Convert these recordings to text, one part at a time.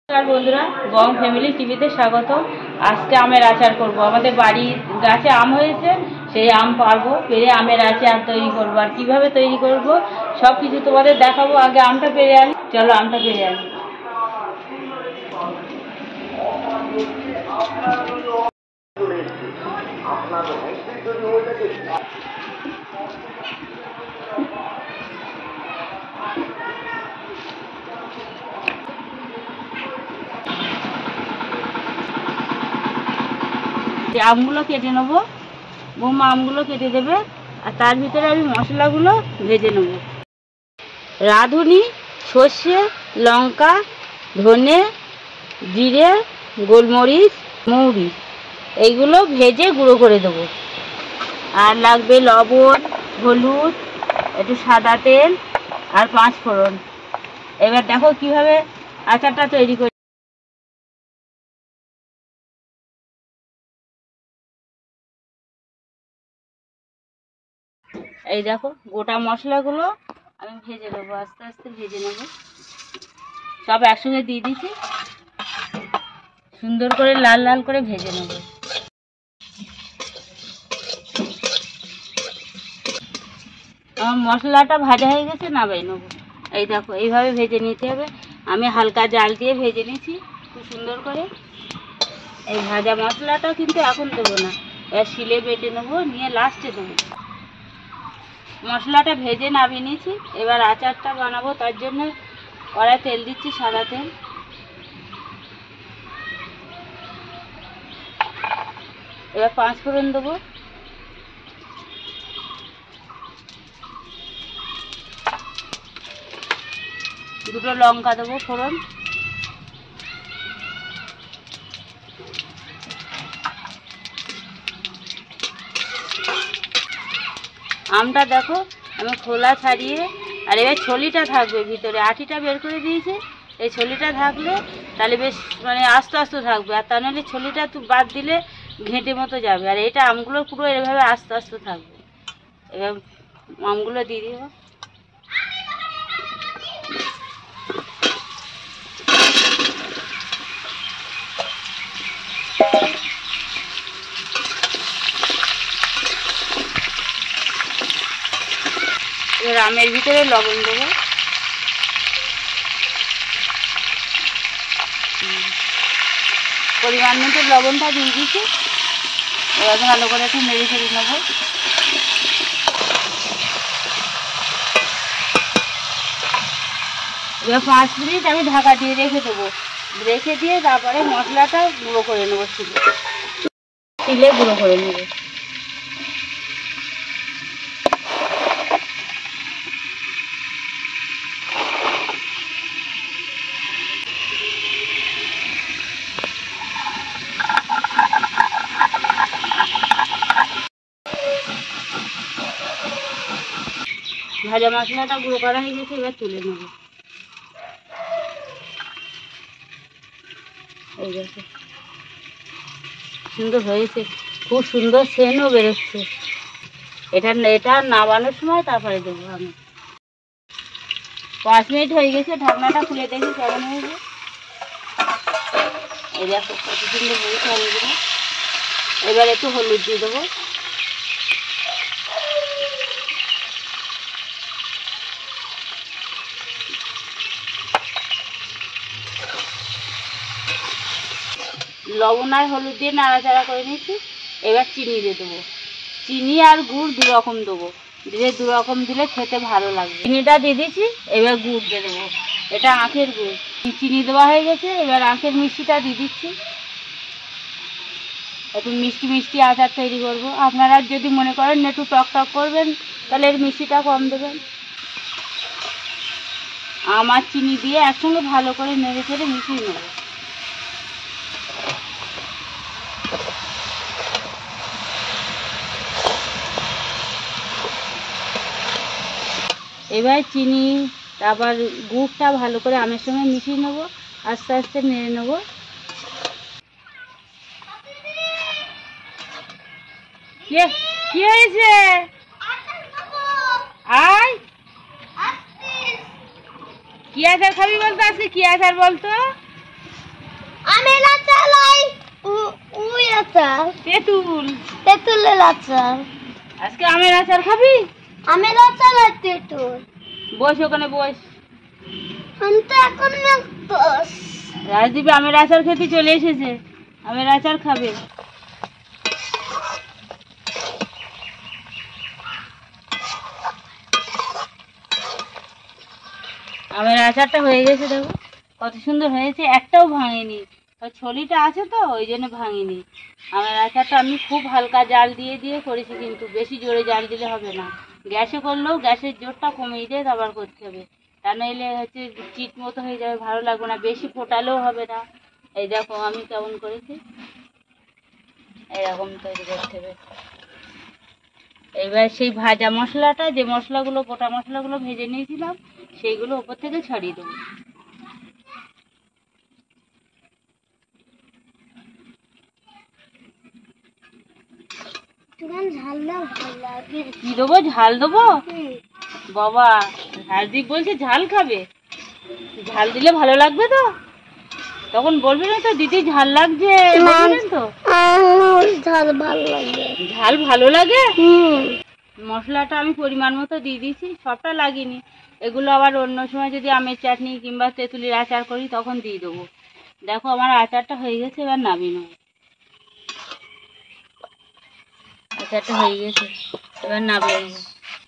नमस्कार बंधुरा बम फैमिली टीवीते स्वागत। आज के आमेर आचार करब। आमादेर बाड़ीर गाছে आम হয়েছে, সেই आम পারবো, পেরে आमेर आचार তৈরি করব। আর কিভাবে তৈরি করব সব কিছু তোমাদের দেখাবো। আগে আমটা পেরে আনি, চলো আমটা পেরে আনি। আমগুলো কেটে নেব, বৌমা আমগুলো কেটে দেবে। আর তার ভিতরে আমি মশলাগুলো ভেজে নেব। রাঁধুনি, সর্ষে, লঙ্কা, ধনে, জিরে, গোলমরিচ, মৌরি এইগুলো ভেজে গুঁড়ো করে দেবো। আর লাগবে লবণ, হলুদ, একটু সাদা তেল আর 5 ফোড়ন। এবার দেখো কিভাবে আচারটা তৈরি করি। এই দেখো গোটা মশলাগুলো আমি ভেজে নেবো, আস্তে আস্তে ভেজে নেবো। সব একসঙ্গে দিয়ে দিচ্ছি, সুন্দর করে লাল লাল করে ভেজে নেবো। আমার মশলাটা ভাজা হয়ে গেছে, নামাই নেবো। এই দেখো এইভাবে ভেজে নিতে হবে। আমি হালকা জাল দিয়ে ভেজে নিয়েছি খুব সুন্দর করে। এই ভাজা মশলাটা কিন্তু এখন দেবো না, এবার শিলে বেটে নেবো, নিয়ে লাস্টে দেবো। মশলাটা ভেজে নামিয়ে নিয়েছি। এবার আচারটা বানাবো, তার জন্য কড়াই তেল দিচ্ছি, সাদা তেল। এবার 5 ফোড়ন দেবো, দুটো লঙ্কা দেবো ফোড়ন, আমটা দেখো আমি খোলা ছাড়িয়ে, আর এবার ছলিটা থাকবে ভিতরে, আটিটা বের করে দিয়েছে। এই ছলিটা থাকলে তাহলে বেশ মানে আস্তে আস্তে থাকবে, আর তা নাহলে ছলিটা তো বাদ দিলে ঘেঁটে মতো যাবে। আর এটা আমগুলো পুরো এভাবে আস্তে আস্তে থাকবে। এবার আমগুলো দিয়ে দিব। এবার আমের ভিতরে লবণ দেবো, পরিমাণ মতো লবণটা দিয়ে দিচ্ছি। এবার ভালো করে একটু নেড়ে ফেলে নেবো। এবার 5 মিনিট আমি ঢাকা দিয়ে রেখে দেবো। রেখে দিয়ে তারপরে মশলাটা গুঁড়ো করে নেবো, শিলে গুঁড়ো করে নেবো। ভাজা মশলাটা গুঁড়ো করা হয়ে গেছে, এবার তুলে নেব। এই দেখো সুন্দর হয়েছে, খুব সুন্দর সেন্টও বেরোচ্ছে। এটা নামানোর সময় তারপরে দেবো আমি। 5 মিনিট হয়ে গেছে, ঢাকনাটা খুলে দেখি কেমন হয়েছে। এই দেখো কত সুন্দর হয়েছে আমগুলো। এবার একটু হলুদ দিয়ে দেবো, লবণ আর হলুদ দিয়ে নাড়াচাড়া করে নিয়েছি। এবার চিনি দিয়ে দেবো। চিনি আর গুড় 2 রকম দেবো, দিয়ে 2 রকম দিলে খেতে ভালো লাগবে। চিনিটা দিয়ে দিয়েছি, এবার গুড় দিয়ে দেবো। এটা আখের গুড়। চিনি দেওয়া হয়ে গেছে, এবার আখের মিষ্টিটা দিয়ে দিচ্ছি। একটু মিষ্টি মিষ্টি আচার তৈরি করব। আপনারা যদি মনে করেন একটু টক টক করবেন, তাহলে এর মিষ্টিটা কম দেবেন। আমার চিনি দিয়ে একসঙ্গে ভালো করে নেড়ে চেড়ে মিশিয়ে নেব। এবার চিনি তারপর গুড়টা ভালো করে আমের সঙ্গে মিশিয়ে নেবো, আস্তে আস্তে নেড়ে নেবো। কি হয়েছে? আয় কি আচার খাবি বলতো? আজকে কি আচার বলতো? আমের আচার ওই আচার তেঁতুলের আচার। আজকে আমের আচার খাবি? আমের আচার আর তেঁতুল। বস ওখানে বস। আমি তো এখন বস। রাজদীপ আমের আচার খেতে চলে এসেছে, আমের আচার খাবে। আমের আচারটা হয়ে গেছে, দেখো কত সুন্দর হয়েছে, একটাও ভাঙেনি। ছলিটা আছে তো ওই জন্য ভাঙেনি। আমের আচারটা আমি খুব হালকা জাল দিয়ে দিয়ে করেছি, কিন্তু বেশি জোরে জাল দিলে হবে না। গ্যাসে করলেও গ্যাসের জোরটা কমিয়ে দিয়ে আবার করতে হবে, তা নইলে হচ্ছে চিট মতো হয়ে যাবে, ভালো লাগবে না। বেশি ফোটালেও হবে না। এই দেখো আমি কেমন করেছি, এরকম তৈরি করতে হবে। এবার সেই ভাজা মশলাটা, যে মশলাগুলো গোটা মশলাগুলো ভেজে নিয়েছিলাম, সেইগুলো উপর থেকে ছড়িয়ে দেবো। কি দেবো? ঝাল দেবো? বাবা রাজদীপ বলছে ঝাল খাবে, ঝাল দিলে ভালো লাগবে তো? তখন বলবে না তো দিদি ঝাল লাগছে, তো ঝাল ভালো লাগে। ঝাল ভালো লাগে। মশলাটা আমি পরিমাণ মতো দিয়ে দিয়েছি, সবটা লাগিনি। এগুলো আবার অন্য সময় যদি আমের চাটনি কিংবা তেঁতুলের আচার করি তখন দিয়ে দেবো। দেখো আমার আচারটা হয়ে গেছে, এবার নামিয়ে নেবো। আচারটা হয়ে গেছে, এবার নামিয়ে নেবো।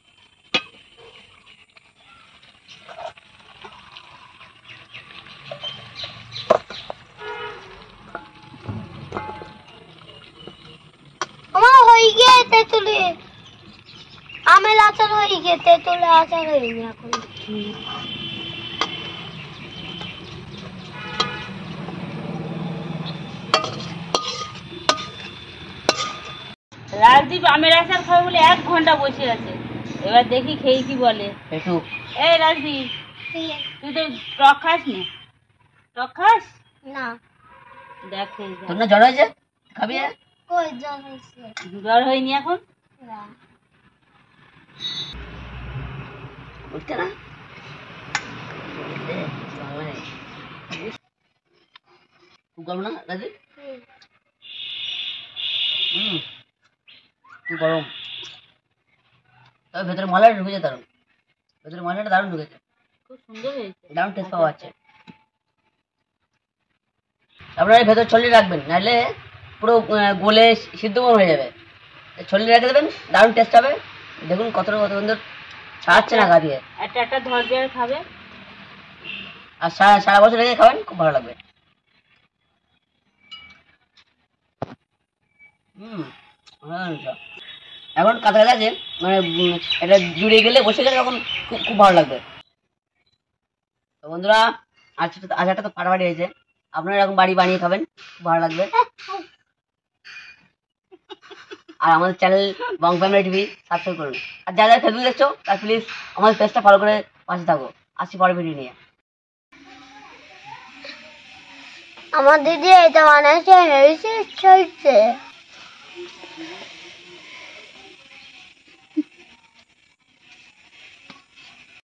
আমার হয়ে গিয়ে তেঁতুলে আমের আচার হয়ে গিয়ে তেঁতুলে আচার হয়ে গিয়ে এখন। রাজদীপ আমের আচার খাবে বলে 1 ঘন্টা বসে আছে। এবার দেখি খেয়ে কি বলে। এই রাজদীপ, তুই তো টক খাস না? টক খাস না? দেখ তোর না জ্বর হয়েছে, খাবি? কই জ্বর হয়েছে? জ্বর হয়নি এখন? না। উঠতে না খুব গরম না রাজীব? খুব গরম। তবে ভেতরে মশলাটা ঢুকেছে দারুণ, ভেতরে মশলাটা দারুণ ঢুকেছে, খুব সুন্দর হয়েছে, দারুণ টেস্ট পাওয়া যাচ্ছে। আপনারা ভেতর ছড়িয়ে রাখবেন, নাহলে পুরো গলে সিদ্ধ হয়ে যাবে। ছড়িয়ে রেখে দেবেন, দারুণ টেস্ট হবে। দেখুন কতটা কত সুন্দর ছাড়াচ্ছে না গা দিয়ে। একটা ধরবে আর খাবে, আর সারা বছর রেখে খাবেন, খুব ভালো লাগবে। এখন কাছাকাছি আছে, মানে এটা জুড়ে গেলে বসে গেলে তখন খুব ভালো লাগবে। তো বন্ধুরা, আচারটা তো ফাটাফাটি হয়েছে। আপনারা এরকম বাড়ি বানিয়ে খাবেন, খুব ভালো লাগবে। আর আমাদের channel Bong family TV subscribe করুন। আর যারা যারা ফেসবুক দেখছো তার প্লিজ আমাদের পেজটা ফলো করে পাশে থাকো। আসছি পরের ভিডিও নিয়ে। আমার দিদি এটা বানাইছে, হয়েছে চলছে।